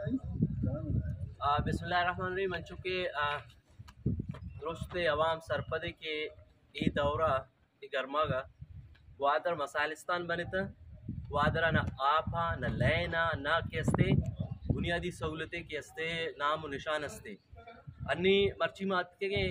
बिस्मिल्लाहिर्रहमानिर्रहीम मंचू के दुरुस्त अवाम सरपदे के ई दौरा गर्मागा वादर मसालिस्तान बनित वादरा न आपा न लैना न केस्ते बुनियादी सहूलतें केस्ते नाम निशान अस्ते अन्नी मर्ची मात के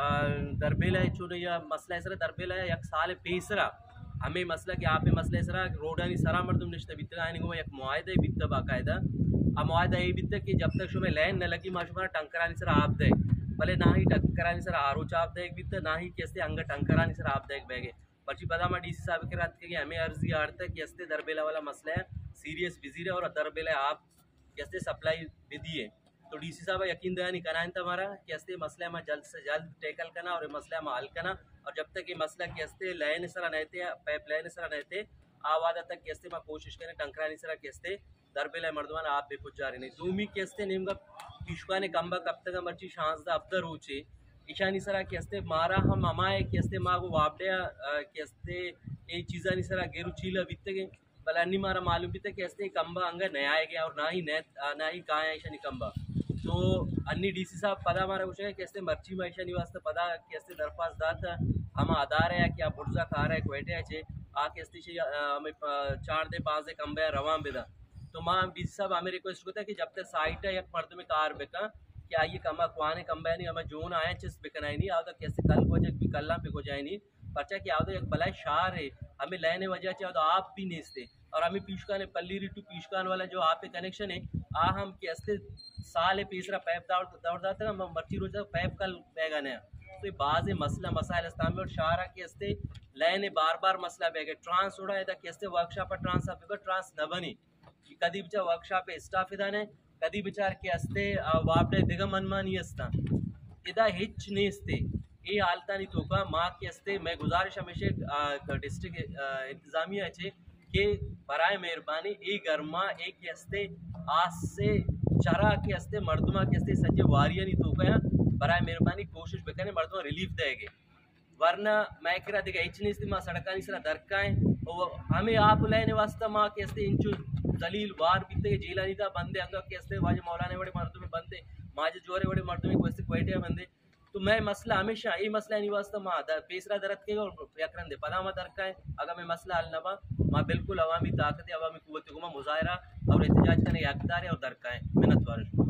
दरबेला चुन या मसला इसरा दरबेला एक साल पेसरा हमें मसला कि आप मसला इसरा रोडानी सरा मर्दुम निश्ता बित्ता आएंगे एक मुआयदा बित्ता बाकायदा आ मुआयदा ये बित्ता कि जब तक शुमे लैन न लगी माशुमारा टंकरानी सरा आप दे भले ना ही टंकरानी सरा आरो चाप दे बित्ता ना ही कैसे अंग टंकरानी सरा आप दे बैगे पर्ची पदा मा डीसी साहब के रात के हमें अर्जी आड़ता कि कैसे दरबेला वाला मसला है सीरियस बिजी है और दरबेला आप कैसे सप्लाई विधि है तो डीसी साहब यकीन दयानी कराएं हमारा कैसे मसला में जल्द से जल्द टैकल करना और मसला में हल करना और जब तक ये मसला कैसे लैन सरा रहते पाइप लाइन सरा रहते आवादा तक कैसे मैं कोशिश करें टंकरानी सरा कैसे दरबेला मर्दवान आप बेपुज जा रहे नहीं दूमी कैसे नेमगा पिशुकाने कंबा कब तक मर्ची शांसदा अफ्तर होचे ईशानी सरा कैसे मारा हम अमाए कैसे मागो वापड़े कैसे ये चीज़ा नहीं सरा गेरु चीला बित्ते भला अन्नी मारा मालूम भी कैसे कंबा अंगा नया गया और ना ही कहाँ है ईशानी कंबा तो अन्नी डीसी साहब पदा हमारा कुछ है कैसे मर्ची माइशा निवास पदा कैसे दरख्वास्त दात हम आधार है क्या बुर्जा खा रहा है क्वेटे है आ कैसे हमें 4 दे 5 दे कंबे रवाम बेदा तो माँ डीसी साहब हमें रिक्वेस्ट होता है कि जब तक साइट है एक मर्द में कार बेका कि आइए कमा कुआने कंबे नहीं हमें जोन आए चिस बिकना ही नहीं आओ तो कैसे कल को जाए कल्ला पे को जाए नहीं पर्चा कि आओ तो एक भलाई शार है हमें लेने वजह चाहे तो आप भी नहीं और हमें पीशकान पल्ली टू पीशकान वाला जो आप पे कनेक्शन है आ हम कैसे साल तीसरा पैप दौड़ता ना मर्ची रोज पैप कल बैगा नया तो बाज मसला मसाइल इस्लाम और शारा कैसे लैने बार बार मसला बैगे ट्रांस उड़ा है कैसे वर्कशॉप पर ट्रांस न बनी कदी बिचा वर्कशॉप पे स्टाफ इदाने कदी बिचार के अस्ते वापडे दिगम मनमानी अस्ता इदा हिच नेस्ते ये हालता नहीं तो का माँ के अस्ते मैं गुजारिश हमेशा डिस्ट्रिक्ट इंतजामिया है कि बराए मेहरबानी ए गर्मा एक हस्ते आज से चरा के हस्ते मर्दमा के हस्ते सच्चे वारिया नहीं तो क्या बराए मेहरबानी कोशिश बेकने मर्दमा रिलीफ देंगे वरना मैं कह रहा देखा इचने से माँ सड़का नहीं सरा दरकाएं और हमें आप लेने वास्ता माँ के हस्ते इंचु दलील वार बीते जेला नहीं था बंदे अंगा के हस्ते वाजे मौलाने बड़े मर्दों में बंदे माजे जोरे बड़े मर्दों में कोई क्वेटे बंदे तो मैं मसला हमेशा ये मसला नहीं वास्ता माँ पेसरा दरद के और यकरन दे पदा माँ दरका है अगर मैं मसला हल नवा माँ बिल्कुल अवामी ताकत अवामी कुव्वत को मुजाहरा और एहतजाज करने हकदार है और दरका है मिन्नत वारिश